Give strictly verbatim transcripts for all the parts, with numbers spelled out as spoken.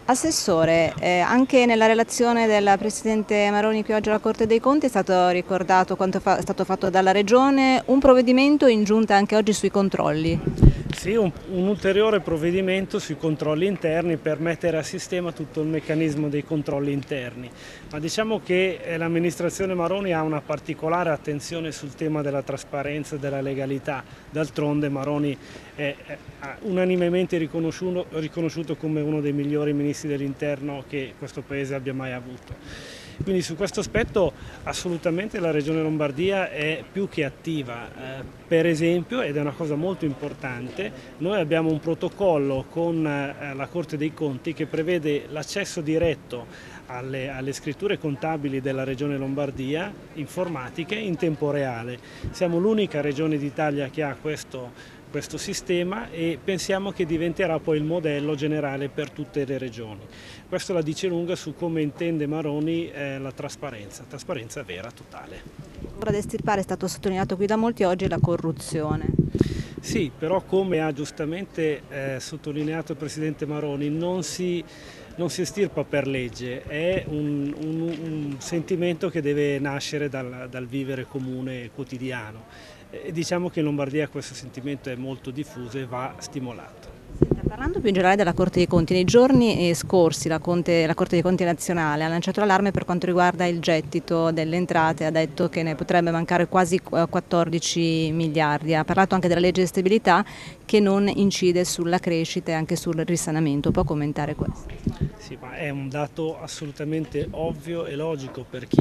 Assessore, eh, anche nella relazione del Presidente Maroni qui oggi alla Corte dei Conti è stato ricordato quanto fa- è stato fatto dalla Regione, un provvedimento in giunta anche oggi sui controlli. Sì, un, un ulteriore provvedimento sui controlli interni per mettere a sistema tutto il meccanismo dei controlli interni. Ma diciamo che eh, l'amministrazione Maroni ha una particolare attenzione sul tema della trasparenza e della legalità. D'altronde Maroni è, è unanimemente riconosciuto, riconosciuto come uno dei migliori ministri dell'interno che questo Paese abbia mai avuto. Quindi su questo aspetto assolutamente la Regione Lombardia è più che attiva. Eh, per esempio, ed è una cosa molto importante, noi abbiamo un protocollo con eh, la Corte dei Conti che prevede l'accesso diretto alle, alle scritture contabili della Regione Lombardia, informatiche, in tempo reale. Siamo l'unica regione d'Italia che ha questo questo sistema e pensiamo che diventerà poi il modello generale per tutte le regioni. Questo la dice lunga su come intende Maroni eh, la trasparenza, trasparenza vera, totale. Ora da estirpare è stato sottolineato qui da molti oggi la corruzione. Sì, però come ha giustamente eh, sottolineato il Presidente Maroni, non si, non si estirpa per legge, è un, un, un sentimento che deve nascere dal, dal vivere comune quotidiano. E diciamo che in Lombardia questo sentimento è molto diffuso e va stimolato. Senta, parlando più in generale della Corte dei Conti, nei giorni scorsi la, Conte, la Corte dei Conti nazionale ha lanciato l'allarme per quanto riguarda il gettito delle entrate, ha detto che ne potrebbe mancare quasi quattordici miliardi, ha parlato anche della legge di stabilità che non incide sulla crescita e anche sul risanamento. Può commentare questo? Sì, ma è un dato assolutamente ovvio e logico per chi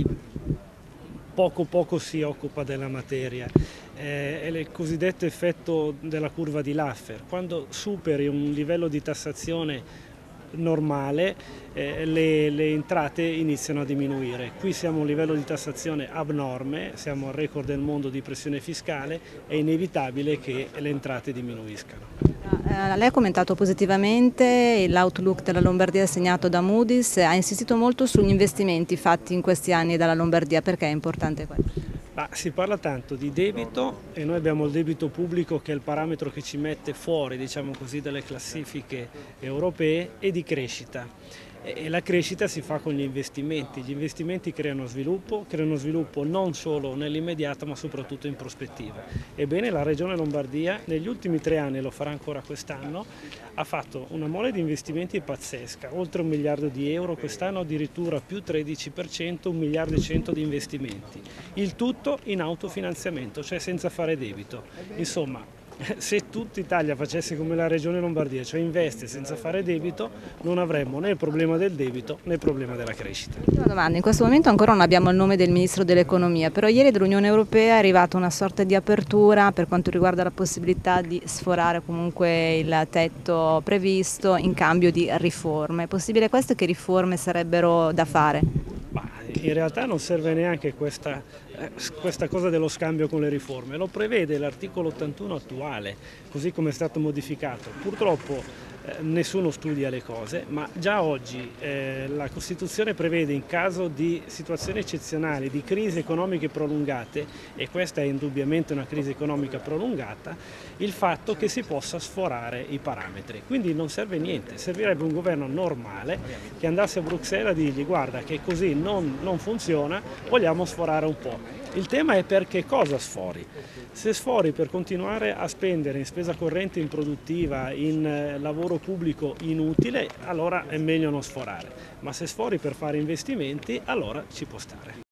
poco poco si occupa della materia. Eh, è il cosiddetto effetto della curva di Laffer. Quando superi un livello di tassazione normale eh, le, le entrate iniziano a diminuire. Qui siamo a un livello di tassazione abnorme, siamo al record del mondo di pressione fiscale, è inevitabile che le entrate diminuiscano. Uh, lei ha commentato positivamente l'outlook della Lombardia segnato da Moody's, ha insistito molto sugli investimenti fatti in questi anni dalla Lombardia. Perché è importante questo? Ma si parla tanto di debito e noi abbiamo il debito pubblico che è il parametro che ci mette fuori, diciamo così, dalle classifiche europee, e di crescita. E la crescita si fa con gli investimenti, gli investimenti creano sviluppo, creano sviluppo non solo nell'immediato ma soprattutto in prospettiva. Ebbene la Regione Lombardia negli ultimi tre anni, lo farà ancora quest'anno, ha fatto una mole di investimenti pazzesca, oltre un miliardo di euro, quest'anno addirittura più tredici per cento, un miliardo e cento di investimenti. Il tutto in autofinanziamento, cioè senza fare debito. Insomma, se tutta Italia facesse come la Regione Lombardia, cioè investe senza fare debito, non avremmo né il problema del debito né il problema della crescita. Ultima domanda, in questo momento ancora non abbiamo il nome del Ministro dell'Economia, però ieri dall'Unione Europea è arrivata una sorta di apertura per quanto riguarda la possibilità di sforare comunque il tetto previsto in cambio di riforme. È possibile questo? Che riforme sarebbero da fare? In realtà non serve neanche questa, eh, questa cosa dello scambio con le riforme, lo prevede l'articolo ottantuno attuale, così come è stato modificato. Purtroppo eh, nessuno studia le cose, ma già oggi eh, la Costituzione prevede, in caso di situazioni eccezionali, di crisi economiche prolungate, e questa è indubbiamente una crisi economica prolungata, il fatto che si possa sforare i parametri. Quindi non serve niente, servirebbe un governo normale che andasse a Bruxelles a dirgli: guarda che così non, non funziona, vogliamo sforare un po'. Il tema è per che cosa sfori. Se sfori per continuare a spendere in spesa corrente improduttiva, in eh, lavoro pubblico inutile, allora è meglio non sforare, ma se sfori per fare investimenti, allora ci può stare.